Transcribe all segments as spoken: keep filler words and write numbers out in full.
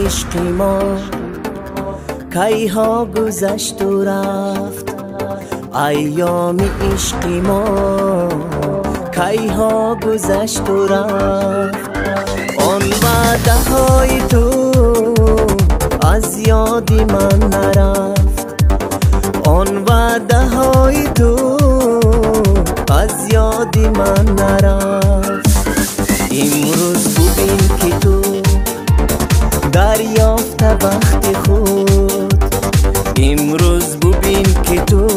عشق ما کی ها گذشت و رفت، ایام عشق ما کی ها گذشت و رفت. آن وعده های تو از یاد من نرفت، آن وعده های تو از یاد من نرفت. امروز ببین که تو دریافت بخت خود، امروز ببین که تو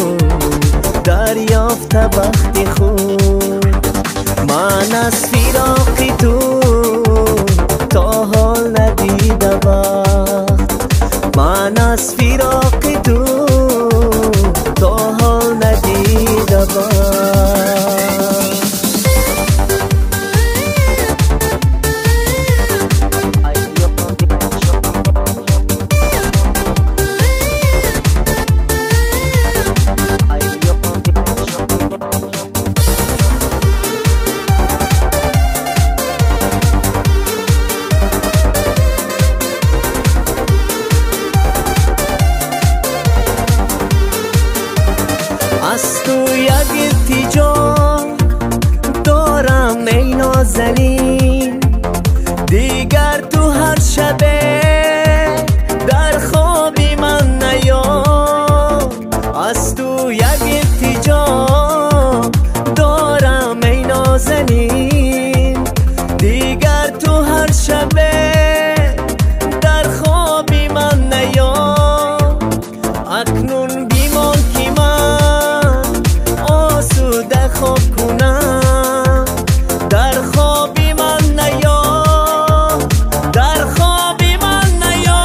دریافت بخت خود. من از فراق تو تا حال ندیده بخت، من از فراق تو تا حال ندیده بخت. از تو یک التجا دارم ای نازنین، دیگر تو هر شبه در خوابی من نیا. از تو یک التجا دارم ای نازنین، دیگر تو هر شبه در خوابی من نیا. اکنون بیمان که من آسوده خواب کنم، در خوابی من نیا، در خوابی من نیا.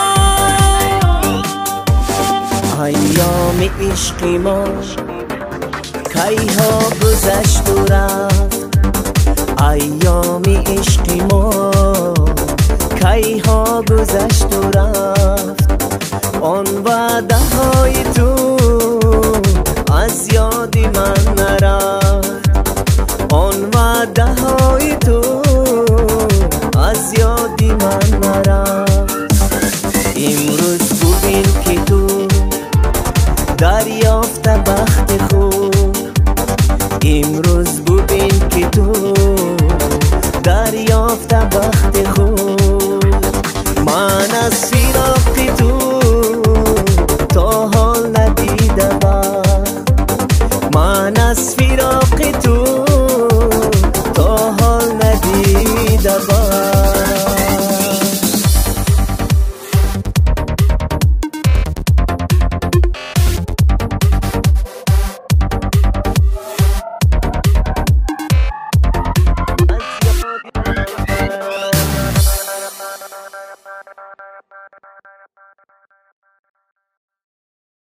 ایام عشق ما کی ها گذشت و رفت، ایام عشق ما کی ها گذشت و رفت. آن وعده های تو از یاد من نرفت، آن وعده های تو از یاد من نرفت. امروز ببین که تو دریافت بخت خود، امروز ببین که تو دریافت بخت خود. من از فراق تو تا حال ندیده بخت، من از فراق تو